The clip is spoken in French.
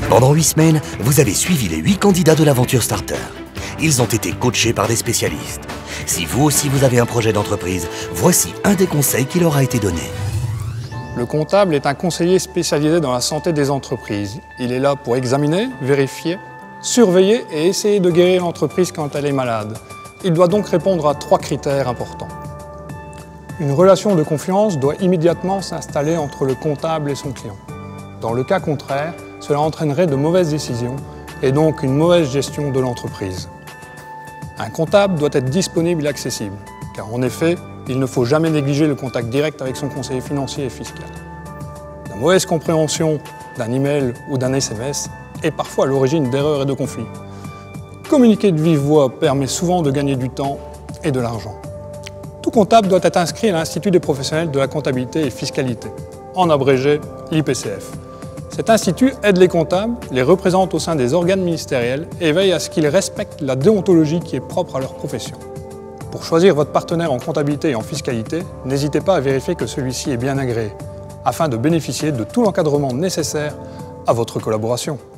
Pendant 8 semaines, vous avez suivi les 8 candidats de l'aventure Starter. Ils ont été coachés par des spécialistes. Si vous aussi vous avez un projet d'entreprise, voici un des conseils qui leur a été donné. Le comptable est un conseiller spécialisé dans la santé des entreprises. Il est là pour examiner, vérifier, surveiller et essayer de guérir l'entreprise quand elle est malade. Il doit donc répondre à 3 critères importants. Une relation de confiance doit immédiatement s'installer entre le comptable et son client. Dans le cas contraire, cela entraînerait de mauvaises décisions et donc une mauvaise gestion de l'entreprise. Un comptable doit être disponible et accessible, car en effet, il ne faut jamais négliger le contact direct avec son conseiller financier et fiscal. La mauvaise compréhension d'un email ou d'un SMS est parfois à l'origine d'erreurs et de conflits. Communiquer de vive voix permet souvent de gagner du temps et de l'argent. Tout comptable doit être inscrit à l'Institut des professionnels de la comptabilité et fiscalité, en abrégé l'IPCF. Cet institut aide les comptables, les représente au sein des organes ministériels et veille à ce qu'ils respectent la déontologie qui est propre à leur profession. Pour choisir votre partenaire en comptabilité et en fiscalité, n'hésitez pas à vérifier que celui-ci est bien agréé, afin de bénéficier de tout l'encadrement nécessaire à votre collaboration.